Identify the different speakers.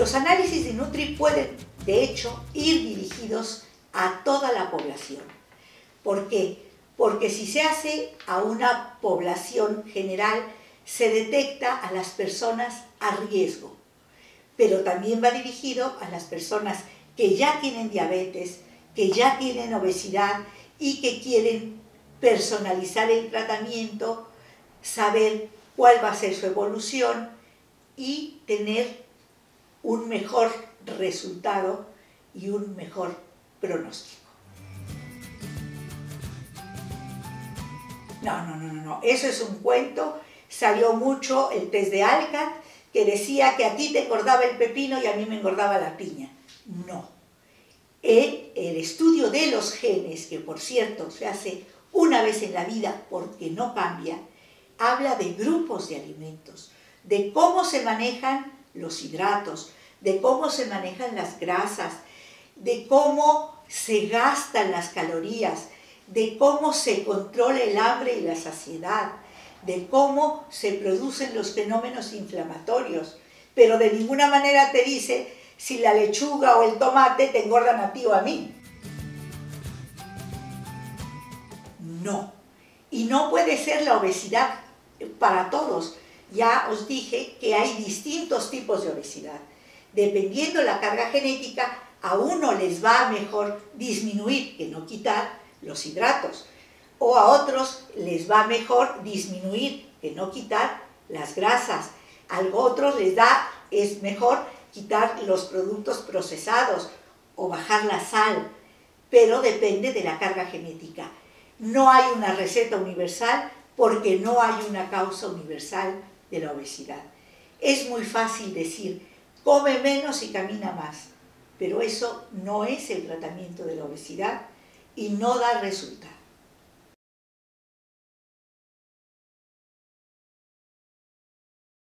Speaker 1: Los análisis de Nutri pueden, de hecho, ir dirigidos a toda la población. ¿Por qué? Porque si se hace a una población general, se detecta a las personas a riesgo, pero también va dirigido a las personas que ya tienen diabetes, que ya tienen obesidad y que quieren personalizar el tratamiento, saber cuál va a ser su evolución y tener un mejor resultado y un mejor pronóstico. No, eso es un cuento. Salió mucho el test de Alcat, que decía que a ti te engordaba el pepino y a mí me engordaba la piña. No. El estudio de los genes, que por cierto se hace una vez en la vida porque no cambia, habla de grupos de alimentos, de cómo se manejan los hidratos, de cómo se manejan las grasas, de cómo se gastan las calorías, de cómo se controla el hambre y la saciedad, de cómo se producen los fenómenos inflamatorios, pero de ninguna manera te dice si la lechuga o el tomate te engordan a ti o a mí. No. Y no puede ser la obesidad para todos. Ya os dije que hay distintos tipos de obesidad. Dependiendo de la carga genética, a uno les va mejor disminuir, que no quitar, los hidratos. O a otros les va mejor disminuir, que no quitar, las grasas. A otros es mejor quitar los productos procesados o bajar la sal, pero depende de la carga genética. No hay una receta universal porque no hay una causa universal de la obesidad. Es muy fácil decir, come menos y camina más, pero eso no es el tratamiento de la obesidad y no da resultado.